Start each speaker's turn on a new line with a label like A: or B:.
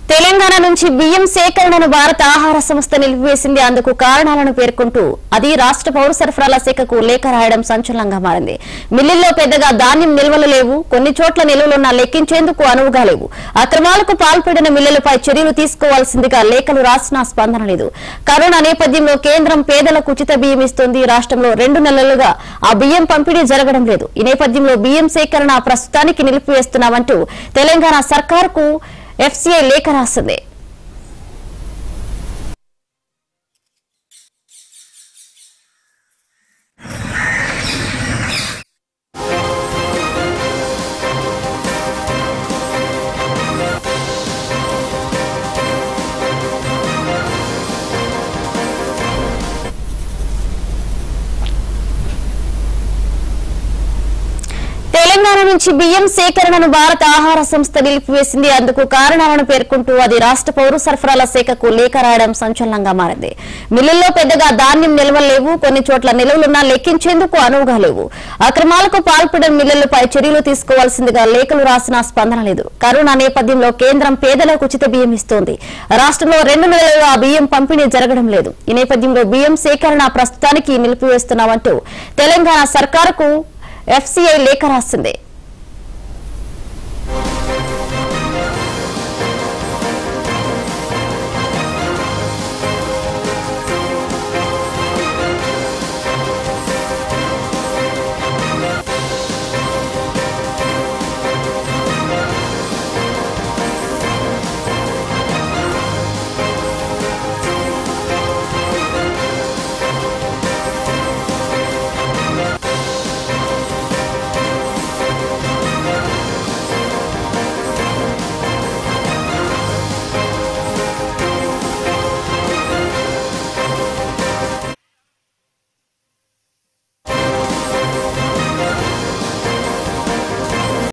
A: తెలంగాణ నుంచి బియ్యం సేకరణను భారత ఆహార సంస్థ నిలిపివేసింది. అందుకు కారణాలను పేర్కొంటూ అది రాష్ట్ర పౌర సరఫరాల శాఖకు లేఖ రాయడం సంచలనంగా మారింది. మిల్లుల్లో పెద్దగా ధాన్యం నిల్వలు లేవు, కొన్ని చోట్ల నిల్వలున్నా లెక్కించేందుకు అనువుగా లేవు. అక్రమాలకు పాల్పడిన మిల్లులపై చర్యలు తీసుకోవాల్సిందిగా లేఖలు రాసినా స్పందన లేదు. కరోనా నేపథ్యంలో కేంద్రం పేదలకు ఉచిత బియ్యం ఇస్తోంది. రాష్ట్రంలో 2 నెలలుగా ఆ బియ్యం పంపిణీ జరగడం లేదు. ఈ నేపథ్యంలో బియ్యం సేకరణ ప్రస్తుతానికి నిలిపివేస్తున్నామంటూ తెలంగాణ సర్కార్కు FCI లేఖ రాసింది. తెలంగాణ నుంచి బియ్యం సేకరణను భారత ఆహార సంస్థ నిలిపివేసింది. అందుకు కారణాలను పేర్కొంటూ అది రాష్ట్ర పౌర సరఫరాల శాఖకు లేఖ రాయడం సంచలనంగా మారింది. మిల్లుల్లో పెద్దగా ధాన్యం నిల్వలు లేవు, కొన్ని చోట్ల నిల్వలున్నా లెక్కించేందుకు అనువుగా లేవు. అక్రమాలకు పాల్పడిన మిల్లులపై చర్యలు తీసుకోవాల్సిందిగా లేఖలు రాసినా స్పందన లేదు. కరోనా నేపథ్యంలో కేంద్రం పేదలకు ఉచిత బియ్యం ఇస్తోంది. రాష్ట్రంలో 2 నెలలుగా ఆ బియ్యం పంపిణీ జరగడం లేదు. ఈ నేపథ్యంలో బియ్యం సేకరణ ప్రస్తుతానికి నిలిపివేస్తున్నామంటూ తెలంగాణ సర్కారుకు FCI లేఖ రాసింది.